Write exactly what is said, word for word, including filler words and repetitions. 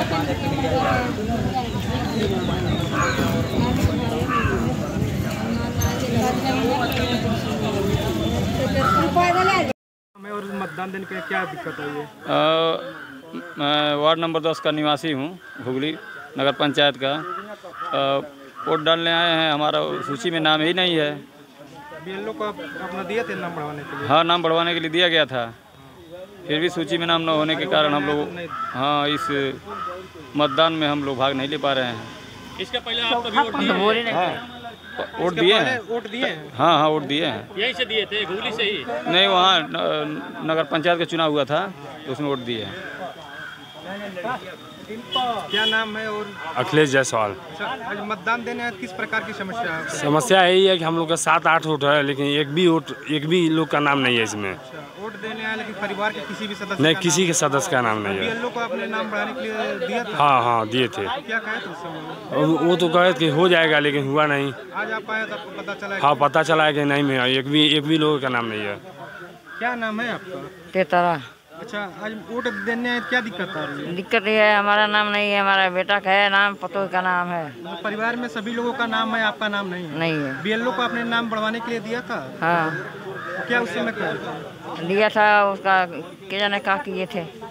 हमें और मतदान देने के क्या दिक्कत आई है? मैं वार्ड नंबर दस का निवासी हूँ, हुगली नगर पंचायत का। वोट डालने आए हैं, हमारा सूची में नाम ही नहीं है। बीएलओ को अपना दिए थे नाम बढ़वाने के लिए? हाँ, नाम बढ़वाने के लिए दिया गया था, फिर भी सूची में नाम न होने के कारण हम लोग हाँ इस मतदान में हम लोग भाग नहीं ले पा रहे हैं। इसका पहले आप कभी वोट दिए? हाँ, वोट दिए हैं। वोट दिए हैं? हाँ हाँ वोट दिए हैं। यहीं से दिए थे, हुगली से ही? नहीं, वहाँ नगर पंचायत का चुनाव हुआ था तो उसमें वोट दिए हैं। क्या नाम है? और अखिलेश जायसवाल। अच्छा, आज मतदान देने आए, किस प्रकार की समस्या है? समस्या यही है कि हम लोग का सात आठ वोट है, लेकिन एक भी वोट एक भी लोग का नाम नहीं है इसमें। अच्छा, वोट देने आए लेकिन परिवार के किसी भी सदस्य नहीं, किसी के सदस्य का नाम नहीं है। बीएलओ को अपने नाम बढ़ाने के लिए दिया था? हाँ हाँ दिए थे। क्या कहे थे उस समय? वो तो कहे कि हो जाएगा, लेकिन हुआ नहीं। आज आप आए तो आपको पता चला? हाँ, पता चला है कि नहीं में एक भी एक भी लोगों का नाम नहीं है। क्या नाम है आपका? तेतरा। अच्छा, आज वोट देने आए, क्या दिक्कत आ रही है? दिक्कत ये है, हमारा नाम नहीं है, हमारा बेटा का है नाम, पतोह का नाम है। तो परिवार में सभी लोगों का नाम है, आपका नाम नहीं है? नहीं है। बीएलओ को अपने नाम बढ़वाने के लिए दिया था? हाँ। क्या उस समय कहा? दिया था, उसका क्या जाने क्या किए थे।